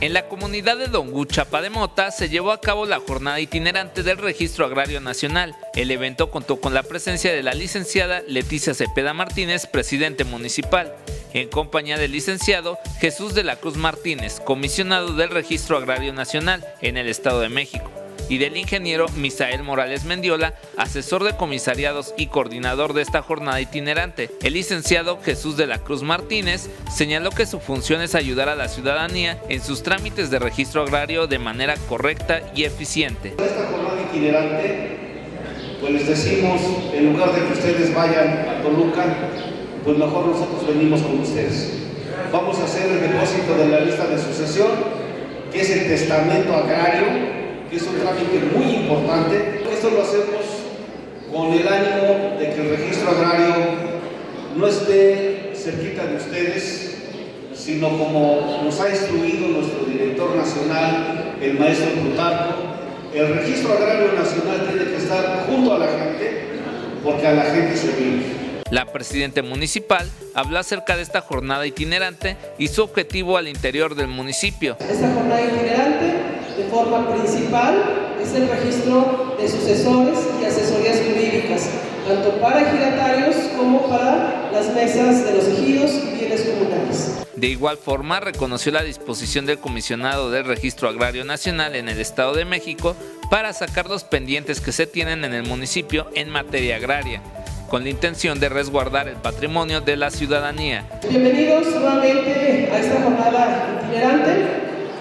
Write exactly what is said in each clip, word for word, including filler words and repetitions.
En la comunidad de Dongú, Chapa de Mota, se llevó a cabo la jornada itinerante del Registro Agrario Nacional. El evento contó con la presencia de la licenciada Leticia Cepeda Martínez, presidente municipal, en compañía del licenciado Jesús de la Cruz Martínez, comisionado del Registro Agrario Nacional en el Estado de México, y del ingeniero Misael Morales Mendiola, asesor de comisariados y coordinador de esta jornada itinerante. El licenciado Jesús de la Cruz Martínez señaló que su función es ayudar a la ciudadanía en sus trámites de registro agrario de manera correcta y eficiente. Esta jornada itinerante, pues les decimos, en lugar de que ustedes vayan a Toluca, pues mejor nosotros venimos con ustedes. Vamos a hacer el depósito de la lista de sucesión, que es el testamento agrario, que es un trámite muy importante. Esto lo hacemos con el ánimo de que el registro agrario no esté cerquita de ustedes, sino como nos ha instruido nuestro director nacional, el maestro Plutarco, el registro agrario nacional tiene que estar junto a la gente, porque a la gente se vive. La presidenta municipal habló acerca de esta jornada itinerante y su objetivo al interior del municipio. Esta jornada itinerante, de forma principal, es el registro de sucesores y asesorías jurídicas, tanto para ejidatarios como para las mesas de los ejidos y bienes comunales. De igual forma, reconoció la disposición del comisionado del Registro Agrario Nacional en el Estado de México para sacar los pendientes que se tienen en el municipio en materia agraria, con la intención de resguardar el patrimonio de la ciudadanía. Bienvenidos nuevamente a esta jornada itinerante.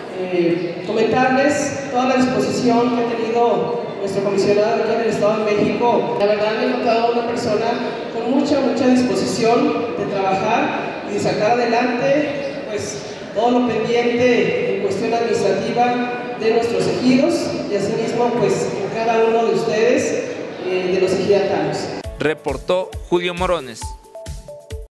Eh, comentarles toda la disposición que ha tenido nuestro comisionado aquí en el Estado de México. La verdad me he notado una persona con mucha, mucha disposición de trabajar y de sacar adelante pues, todo lo pendiente en cuestión administrativa de nuestros ejidos y asimismo pues, en cada uno de ustedes, eh, de los ejidatarios. Reportó Julio Morones.